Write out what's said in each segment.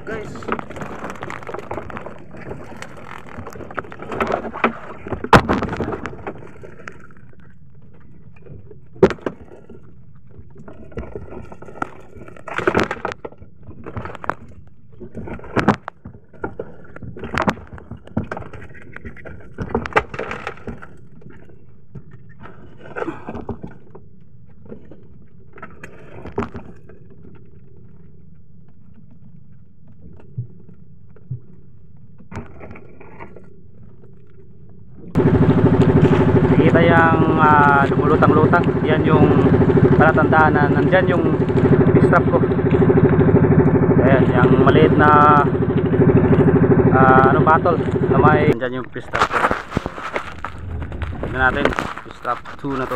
guys. Kita yung lumulutang-lutang, yan yung palatandaan na nandyan yung pistrap ko. Ayan, yung maliit na battle na may nandyan yung pistrap ko. Tignan natin, pistrap 2 na to.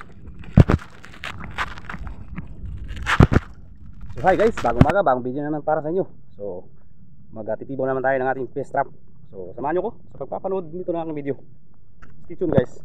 So hi guys, bagong umaga, bagong video naman para sa inyo. So magtitibaw naman tayo ng ating pistrap. So samahan nyo ko sa pagpapanood nito na aking video. Stay tuned guys.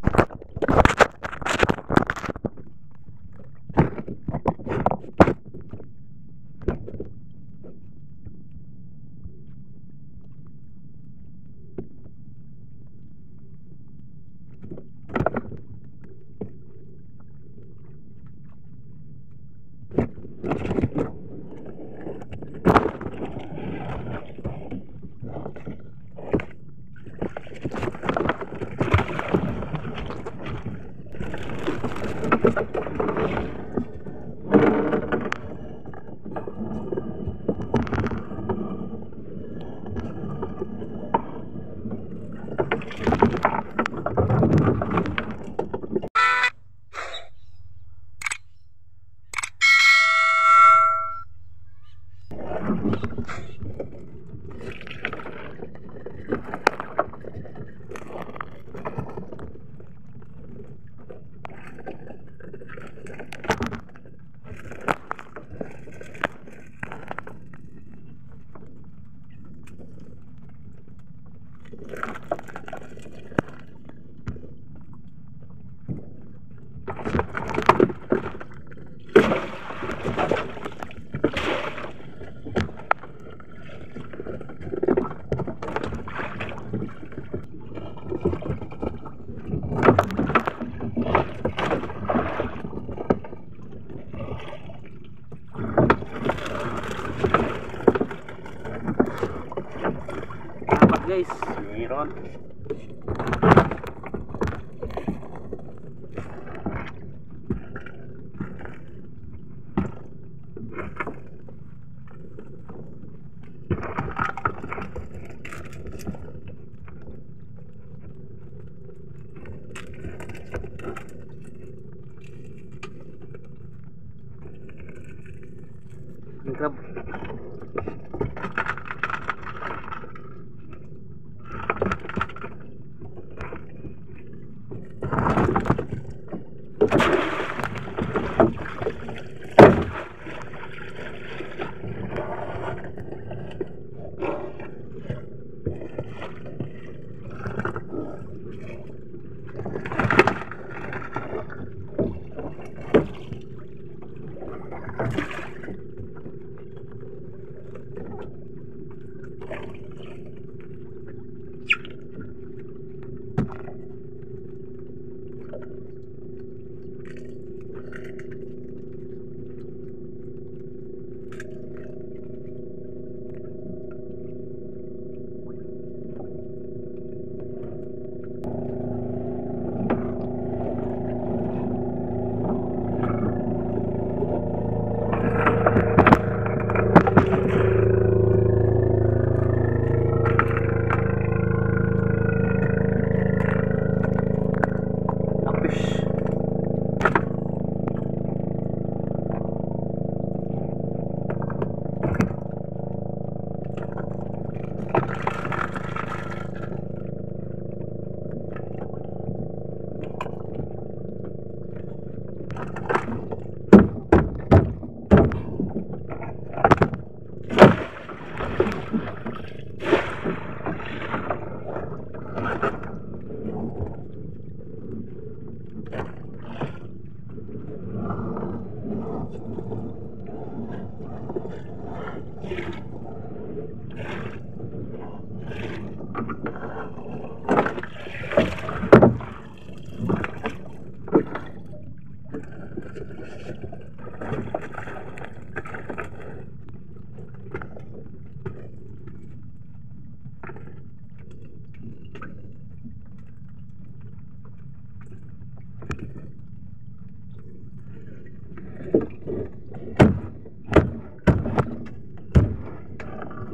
Guys, meron. Yung crab.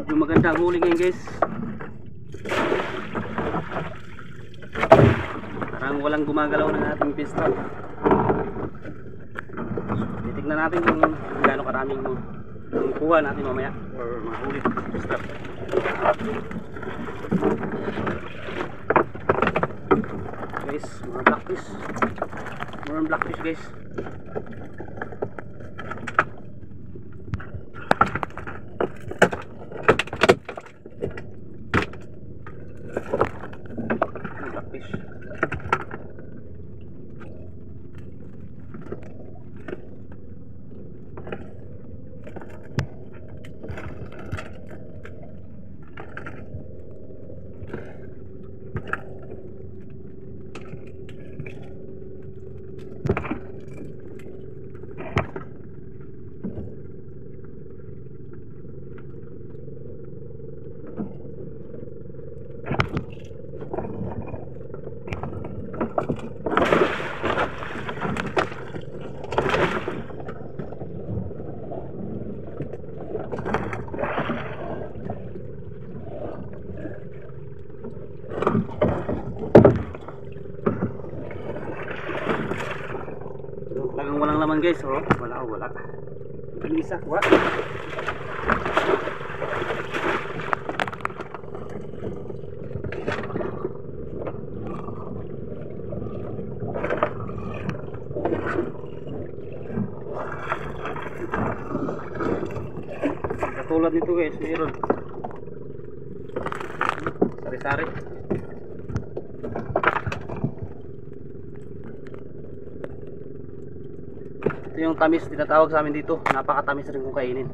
medyo maganda ang huli ngayon guys. Parang walang gumagalaw ng ating fish trap. Titignan natin kung gaano karaming kuha natin mamaya or mahuli sa fish trap. Guys, mga blackfish. Mga blackfish guys. Blackfish. Talagang walang laman guys, oh. Wala. Yung isa, kuha. Katulad nito guys, mayroon sari-sari. Ito yung tamis tinatawag sa amin dito. Napakatamis rin kung kainin.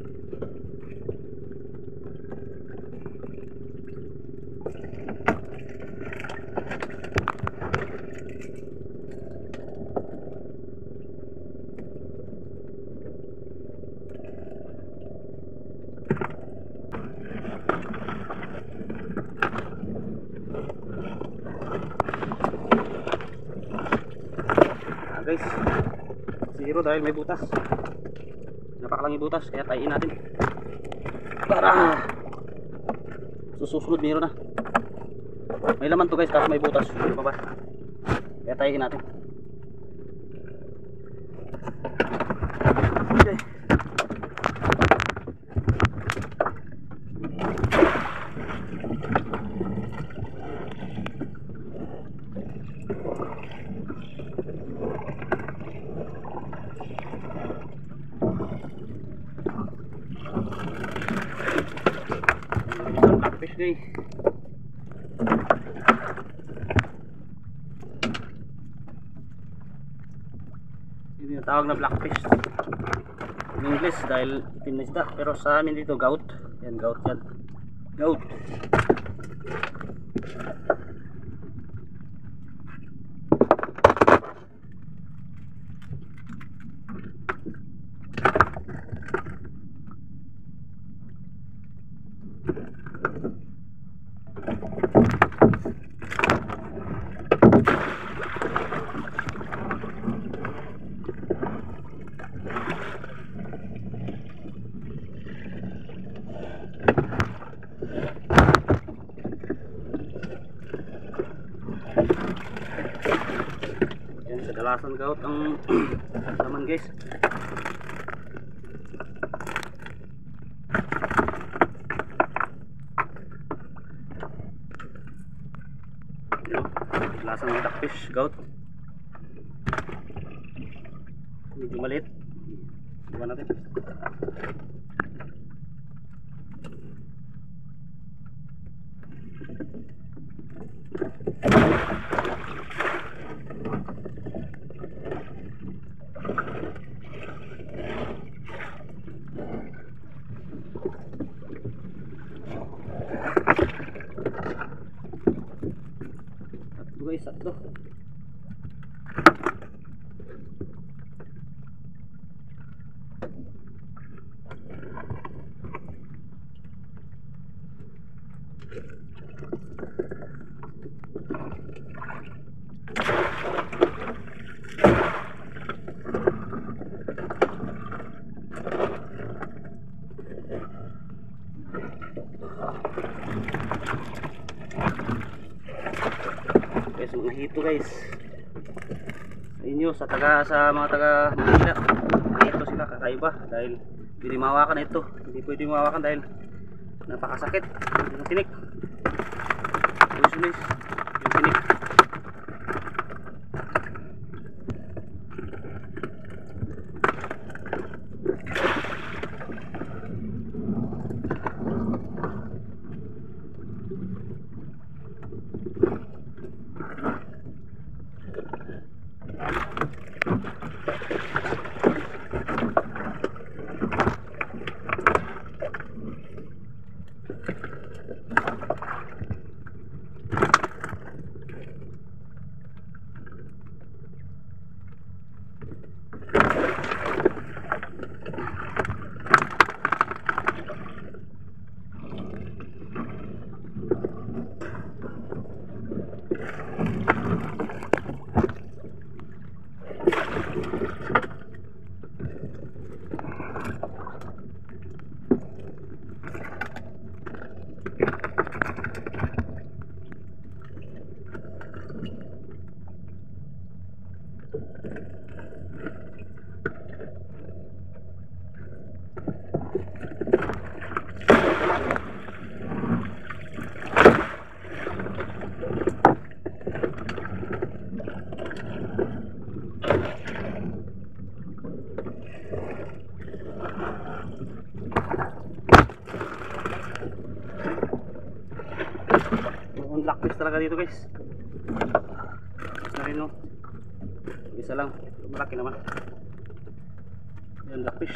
Guys, zero dahil may butas. Napakalangi butas kaya tayin natin para susunod meron na. May laman to guys kasi may butas pa ba? Kaya tayin natin. Okay. Fish guys. Yun yung tawag na blackfish in English dahil itim na isda, pero sa amin dito gout. Yan, gout yan. Gout. Yan, kadalasan gout ang laman guys. Kadalasan ng duckfish, gout. Medyo maliit. Iwan natin. Guys, tatlo. mga hito guys. Sa inyo, sa mga taga Manila, hito sila kakaiba dahil hindi mawakan ito. Hindi pwede mawakan dahil napakasakit yung tinik. Yung tinik. Blackfish talaga dito guys. Na rin no. Isa lang, malaki naman. Yan blackfish.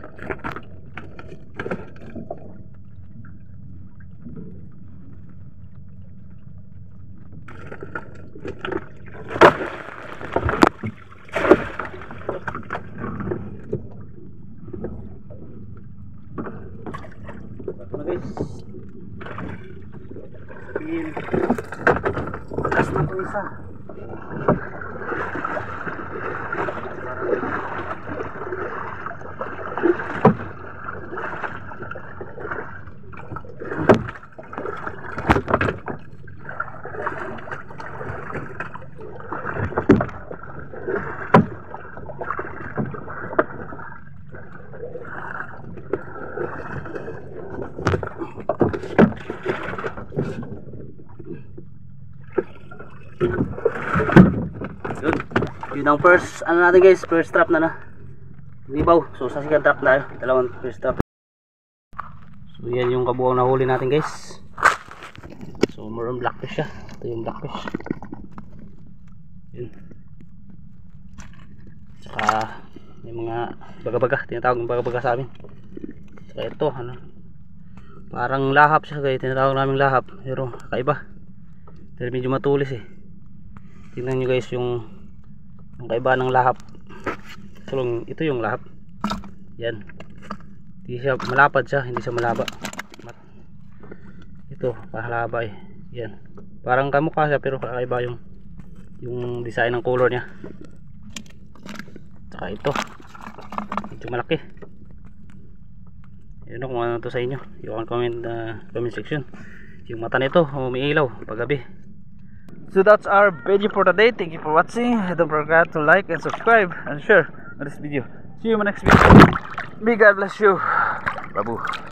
Ito na guys. Last na itong isa. Yun ang first natin guys, first trap na libaw. So sa second trap na dalawang first trap. So yan yung kabuang nahuli natin guys. So more on blackfish siya. Ito yung blackfish. Yun. Saka may mga baga-baga, tinatawag ng baga-baga sa amin. Saka ito parang lahap siya guys, tinatawag namin lahap, pero kakaiba dahil medyo matulis tingnan nyo guys yung kaiba ng lahap. So ito yung lahap, yan, hindi siya malapad siya, hindi siya malaba. Ito pahalaba yan, parang kamukha siya pero kakaiba yung design ng color niya. Saka ito medyo malaki. Yun kung ano to sa inyo, yung comment section. Yung mata nito umiilaw pag gabi. So that's our video for today. Thank you for watching. Don't forget to like and subscribe and share this video. See you in my next video. May God bless you. Babu.